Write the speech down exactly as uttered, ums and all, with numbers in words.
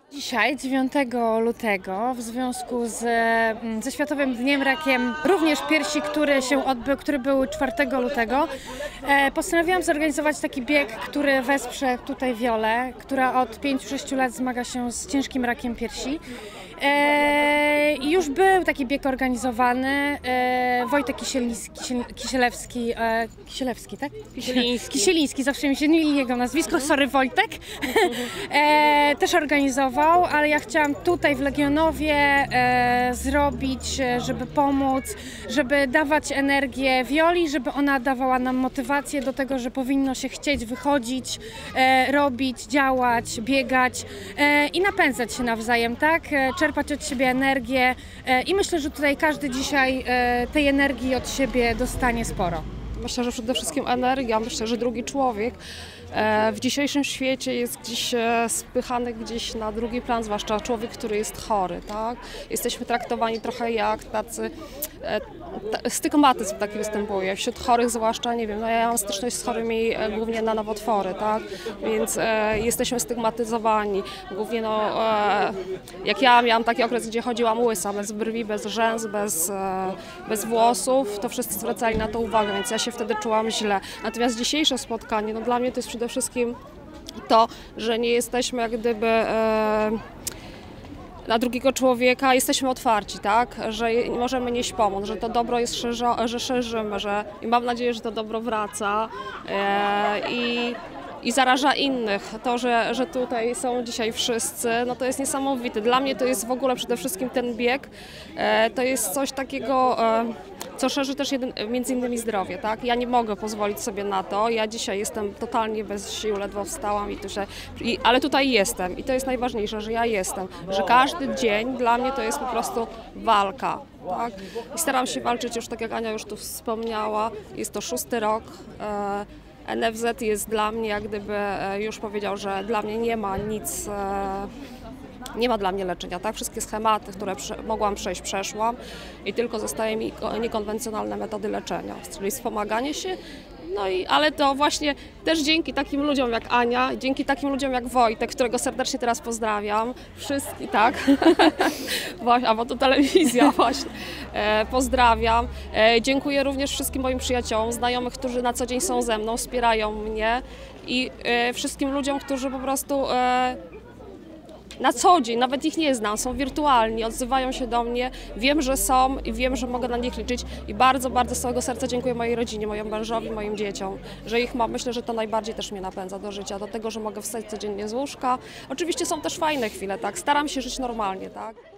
Dzisiaj, dziewiątego lutego, w związku z, ze Światowym Dniem Rakiem, również piersi, który się odbył, który był czwartego lutego, e, postanowiłam zorganizować taki bieg, który wesprze tutaj Wiolę, która od pięciu sześciu lat zmaga się z ciężkim rakiem piersi. E, już był taki bieg organizowany. E, Wojtek Kisieliński, Kisielewski, e, Kisielewski, tak? Kisieliński. Kisieliński, zawsze mi się myli jego nazwisko, sorry Wojtek, e, też organizował, ale ja chciałam tutaj w Legionowie e, zrobić, żeby pomóc, żeby dawać energię Wioli, żeby ona dawała nam motywację do tego, że powinno się chcieć wychodzić, e, robić, działać, biegać e, i napędzać się nawzajem, tak? Czerpać od siebie energię e, i myślę, że tutaj każdy dzisiaj e, tej energii od siebie dostanie sporo. Myślę, że przede wszystkim energia. Myślę, że drugi człowiek w dzisiejszym świecie jest gdzieś spychany gdzieś na drugi plan, zwłaszcza człowiek, który jest chory, tak? Jesteśmy traktowani trochę jak tacy, stygmatyzm taki występuje, wśród chorych zwłaszcza, nie wiem, no ja mam styczność z chorymi głównie na nowotwory, tak? Więc e, jesteśmy stygmatyzowani, głównie no, e, jak ja miałam taki okres, gdzie chodziłam łysa, bez brwi, bez rzęs, bez, e, bez włosów, to wszyscy zwracali na to uwagę, więc ja się wtedy czułam źle. Natomiast dzisiejsze spotkanie, no dla mnie to jest przede wszystkim to, że nie jesteśmy jak gdyby e, na drugiego człowieka, jesteśmy otwarci, tak? Że możemy nieść pomoc, że to dobro jest szerzo, że szerzymy, że i mam nadzieję, że to dobro wraca e, i i zaraża innych. To, że, że tutaj są dzisiaj wszyscy, no to jest niesamowite. Dla mnie to jest w ogóle przede wszystkim ten bieg, e, to jest coś takiego, e, co szerzy też jeden, między innymi zdrowie, tak? Ja nie mogę pozwolić sobie na to. Ja dzisiaj jestem totalnie bez sił, ledwo wstałam, i tu się, i, ale tutaj jestem i to jest najważniejsze, że ja jestem, że każdy dzień dla mnie to jest po prostu walka. Tak? I staram się walczyć już, tak jak Ania już tu wspomniała, jest to szósty rok. E, N F Z jest dla mnie, jak gdyby już powiedział, że dla mnie nie ma nic, nie ma dla mnie leczenia, tak? Wszystkie schematy, które mogłam przejść, przeszłam i tylko zostaje mi niekonwencjonalne metody leczenia, czyli wspomaganie się. No i, ale to właśnie też dzięki takim ludziom jak Ania, dzięki takim ludziom jak Wojtek, którego serdecznie teraz pozdrawiam, wszystkich, tak, właśnie, a bo to telewizja właśnie, e, pozdrawiam. E, dziękuję również wszystkim moim przyjaciołom, znajomych, którzy na co dzień są ze mną, wspierają mnie i e, wszystkim ludziom, którzy po prostu e, na co dzień, nawet ich nie znam, są wirtualni, odzywają się do mnie, wiem, że są i wiem, że mogę na nich liczyć i bardzo, bardzo z całego serca dziękuję mojej rodzinie, mojemu mężowi, moim dzieciom, że ich mam. Myślę, że to najbardziej też mnie napędza do życia, do tego, że mogę wstać codziennie z łóżka. Oczywiście są też fajne chwile, tak, staram się żyć normalnie, tak.